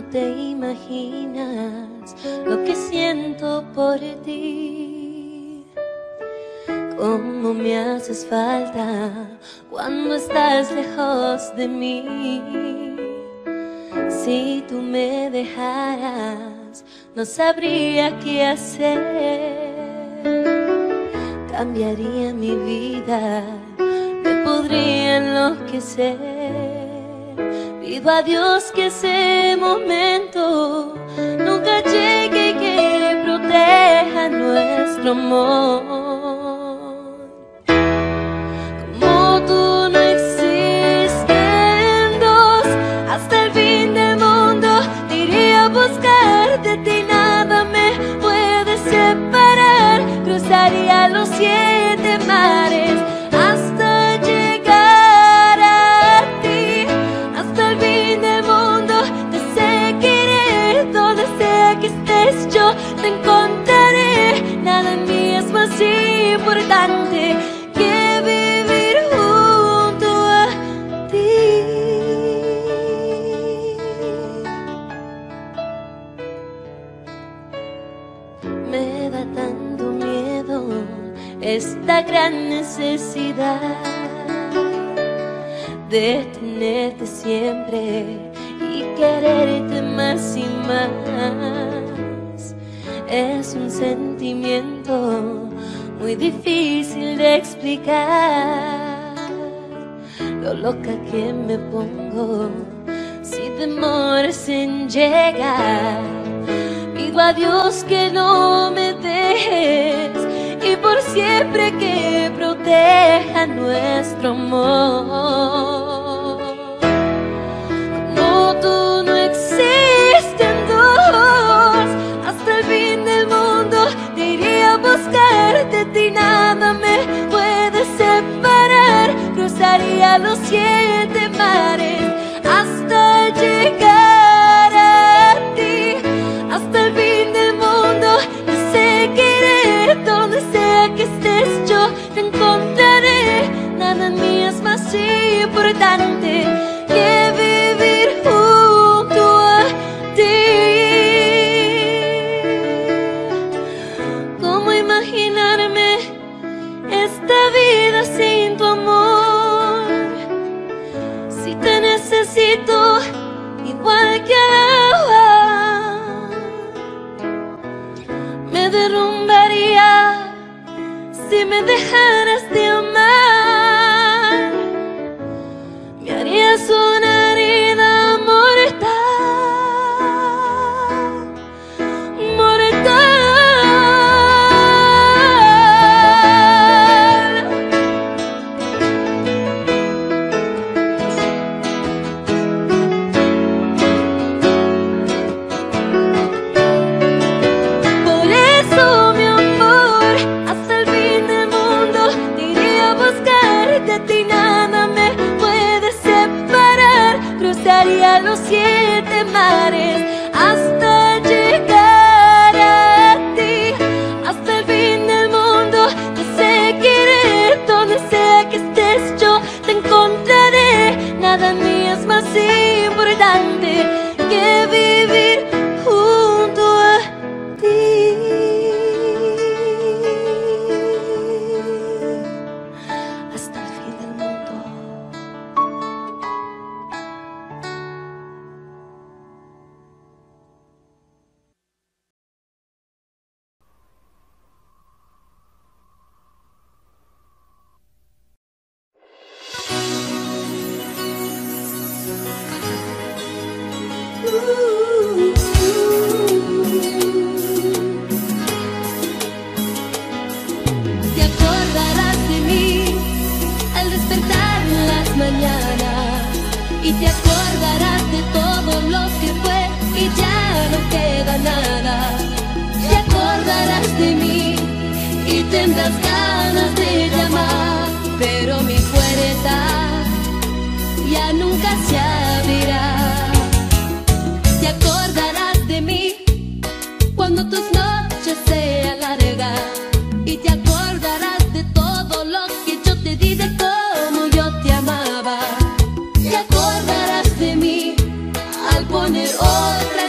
te imaginas lo que siento por ti. Cómo me haces falta cuando estás lejos de mí. Si tú me dejaras, no sabría qué hacer. Cambiaría mi vida, me podría enloquecer. Pido a Dios que ese momento nunca llegue y que proteja nuestro amor. Como tú no existen dos, hasta el fin del mundo te iría a buscar. De ti nada me puede separar. Cruzaría los 7 mares hasta llegar a ti. Hasta el fin del mundo te seguiré. Donde sea que estés yo te encontraré. Nada en mí es más importante que vivir junto a ti. Me da tanto miedo esta gran necesidad de tenerte siempre y quererte más y más. Es un sentimiento muy difícil de explicar, lo loca que me pongo si demoras en llegar. Pido a Dios que no me dejes y por siempre que proteja nuestro amor. Como tú no existen dos, hasta el fin del mundo te iría a buscar. De ti nada me puede separar. Cruzaría los 7 mares hasta llegar a ti. Hasta el fin del mundo te seguiré. Donde sea que estés yo te encontraré. Nada en mí es más importante que vivir junto a ti. ¿Cómo imaginarme esta vida sin tu amor? Si te necesito igual que al agua, me derrumbaría si me dejaras de amar. Me harías una herida mortal, mortal. Por eso, mi amor, hasta el fin del mundo te iré a buscar. De ti nada me puede separar. Cruzaría los 7 mares hasta llegar a ti. Hasta el fin del mundo te seguiré. Donde sea que estés yo te encontraré. Nada en mí es más importante que vivir junto a ti. Hasta el fin del mundo. Te acordarás de mí al despertar en las mañanas y te acordarás de todo lo que fue y ya no queda nada. Te acordarás de mí y tendrás ganas de llamar, pero mi puerta ya nunca se abrirá. Te acordarás de mí cuando tus noches se alargan y te acordarás de todo lo que yo te di, de cómo yo te amaba. Te acordarás de mí al poner otra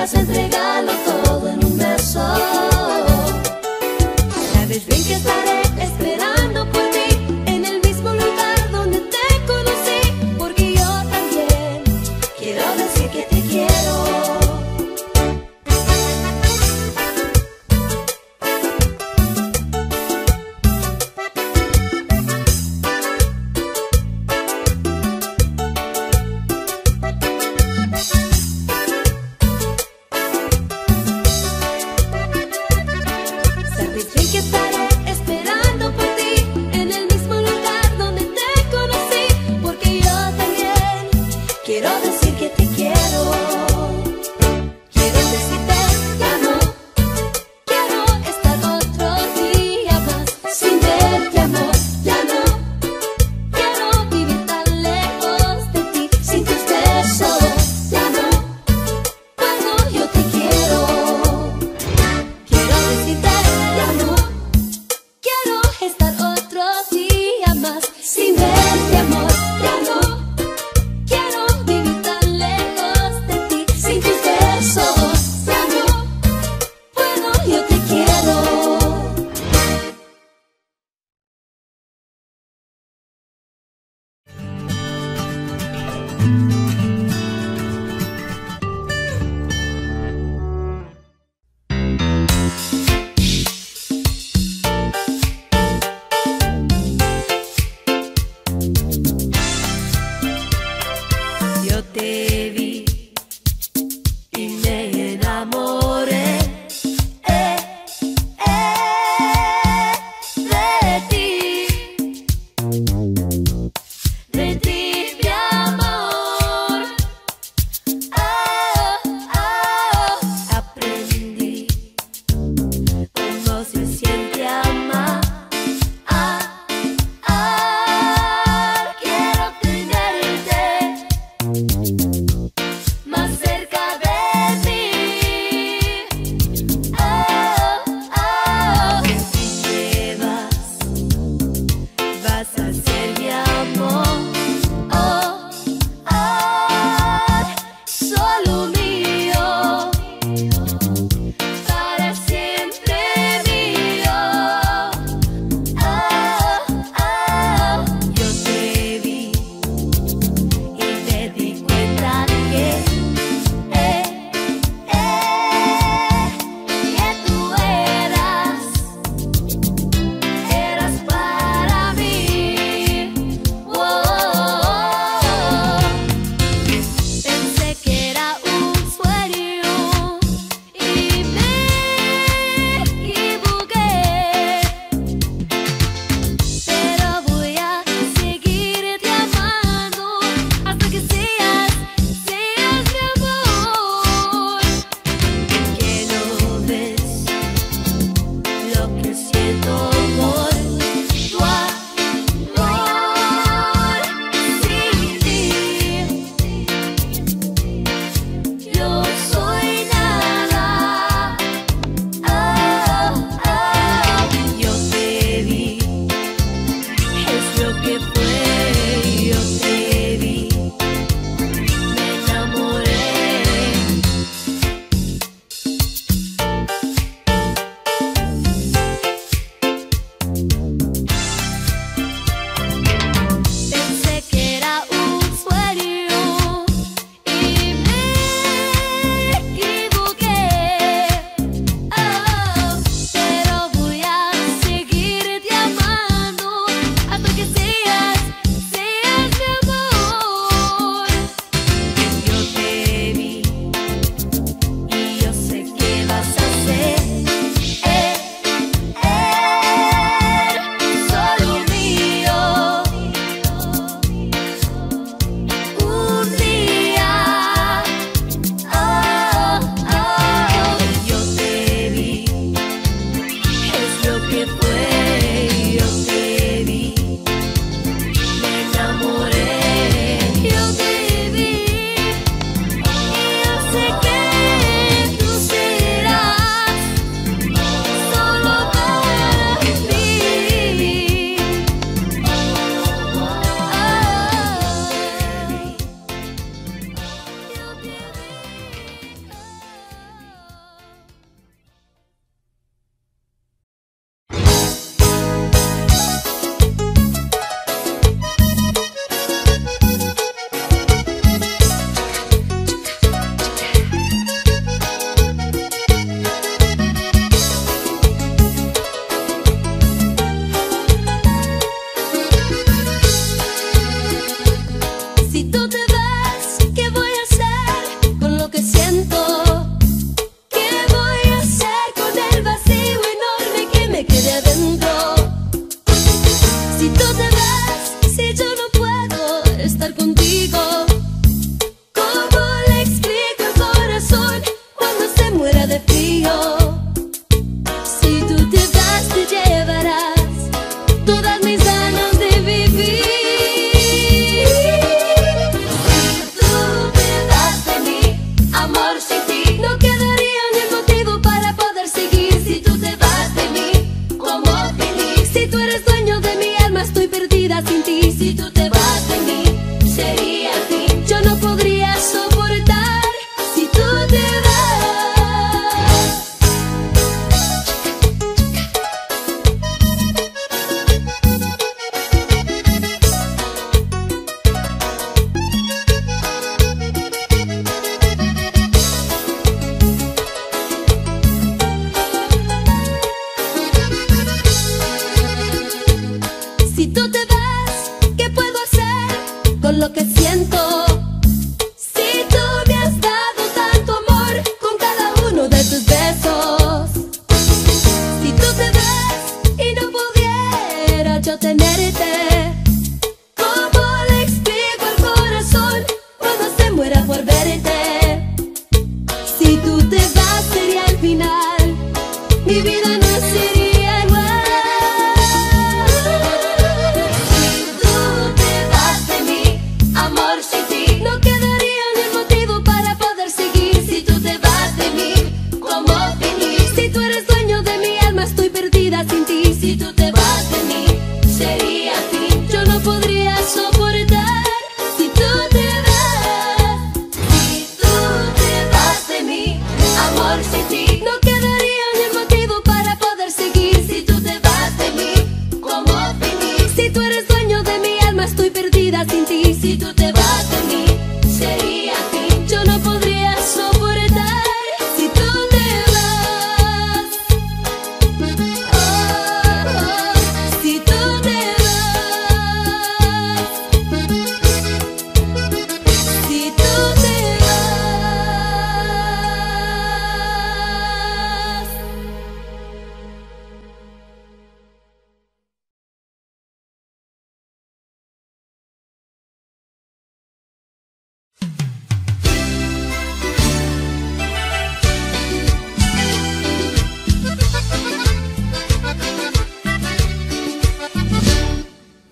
vas a entregarlo todo en un beso. Sabes bien que estaré esperando por ti en el mismo lugar donde te conocí, porque yo también quiero decir que te quiero.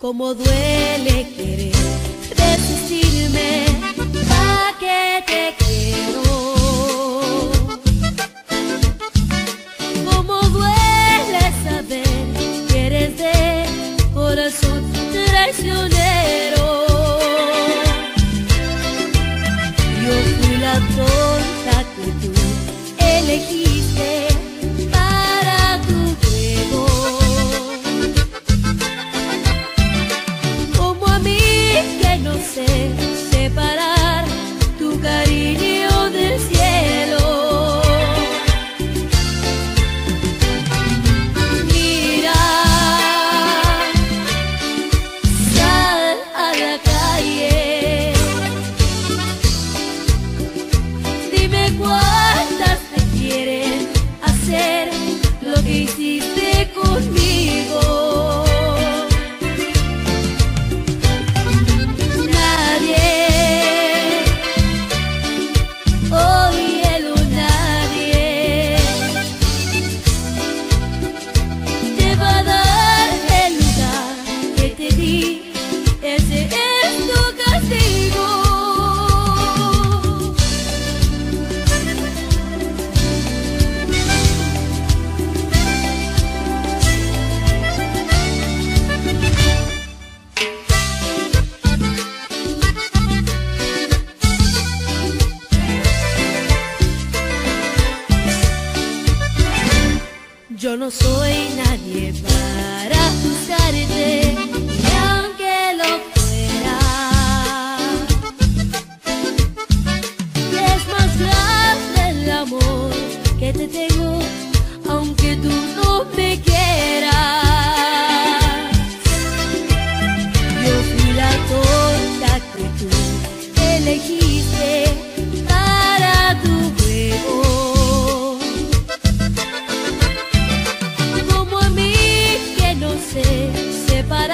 Cómo duele querer desistirme, ¿pa' qué te quiero? Cómo duele saber que eres de corazón traicionero. Yo fui la tonta que tú elegiste para tu juego. Como a mí que no sé separar tu cariño del cielo. Mira, sal a la calle, dime cuántas te quieren hacer lo que hiciste conmigo. Nadie, óyelo, nadie te va a dar el lugar que te di. Ese es tu castigo. Yo no soy nadie para juzgarte, y aunque lo fuera, es más grande el amor que te tengo, aunque tú no me quieras. Yo fui la tonta que tú elegiste para tu juego. Como a mí que no sé separar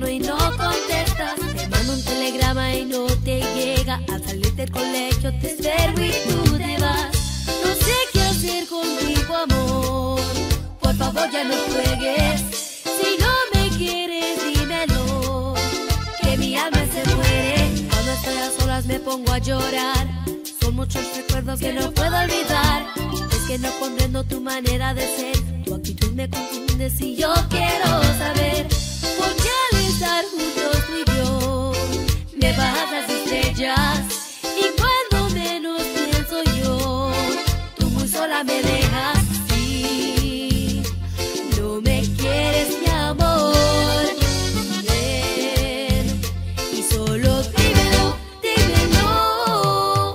teléfono y no contestas. Te mando un telegrama y no te llega. Al salir del colegio te espero y tú te vas. No sé qué hacer contigo, amor. Por favor ya no juegues. Si no me quieres, dímelo, que mi alma se muere. Cuando estoy a solas me pongo a llorar. Son muchos recuerdos que no puedo olvidar. Es que no comprendo tu manera de ser. Tu actitud me confunde si yo quiero saber por qué al estar juntos tú y yo me bajas las estrellas. Y cuando menos pienso yo, tú muy sola me dejas. Sí, no me quieres, mi amor. Ven y solo dímelo, dímelo.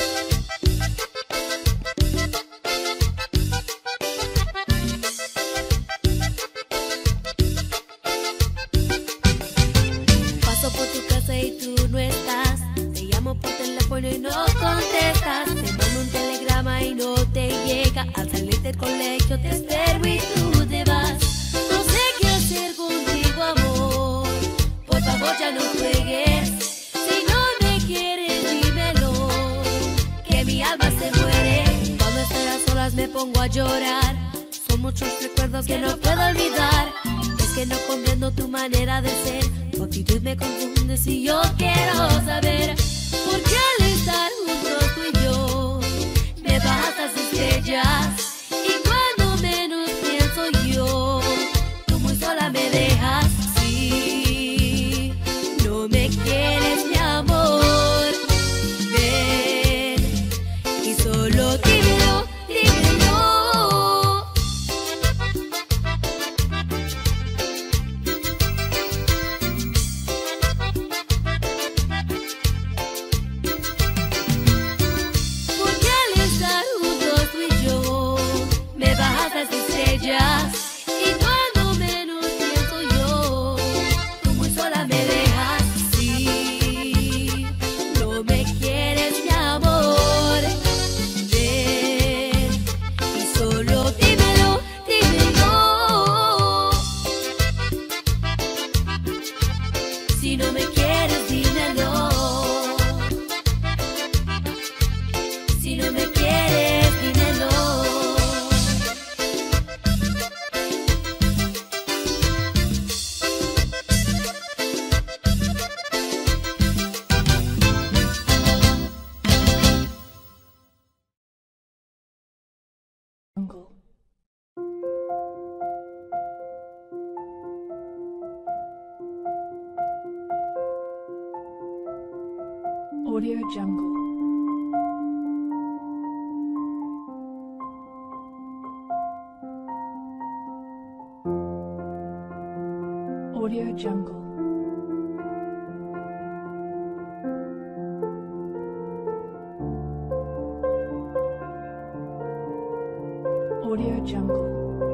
Paso por tu casa y tú no estás. Te llamo por teléfono y no contestas. Te mando un telegrama y no te llega. Al salir del colegio te espero y tú te vas. No sé qué hacer contigo, amor. Por favor ya no juegues. Si no me quieres, dímelo, que mi alma se muere. Cuando estoy a solas me pongo a llorar. Son muchos recuerdos que no puedo olvidar. Es que no comprendo tu manera de ser. Tu actitud me confunde si yo quiero saber por qué al estar juntos tú y yo me bajas las estrellas. Y cuando menos pienso yo, tú muy sola me dejas. Sí, no me quieres, mi amor. Ven y solo dímelo, dímelo. Porque al estar juntos tú y yo me bajas las estrellas. Y cuando menos pienso yo, tú muy sola me dejas. Sí, no me quieres, mi amor. Ven y solo dímelo, dímelo. Si no me quieres, dímelo. Si no me quieres, dímelo. Jungle. Audio Jungle. Audio Jungle. Audio Jungle.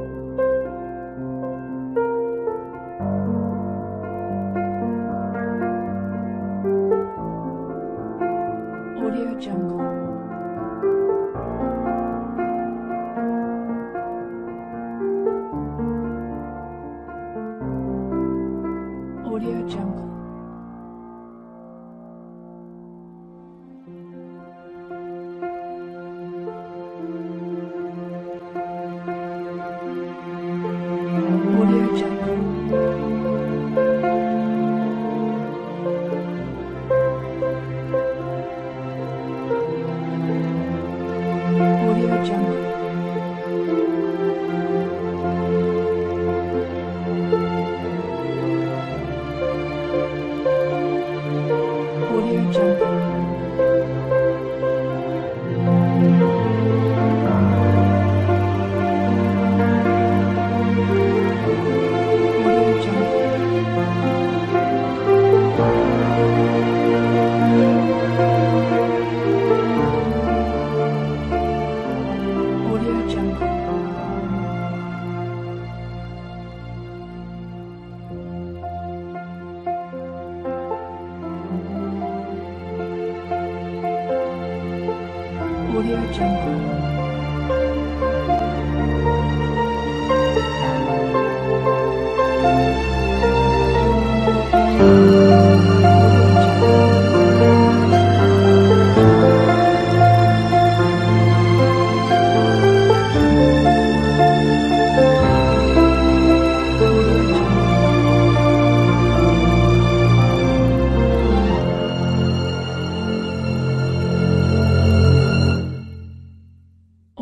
Audio Jungle. Audio Jungle. Audio Jungle. Audio Jungle. Audio Jungle. Audio Jungle. Audio Jungle. Audio Jungle. Audio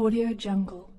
Audio Jungle.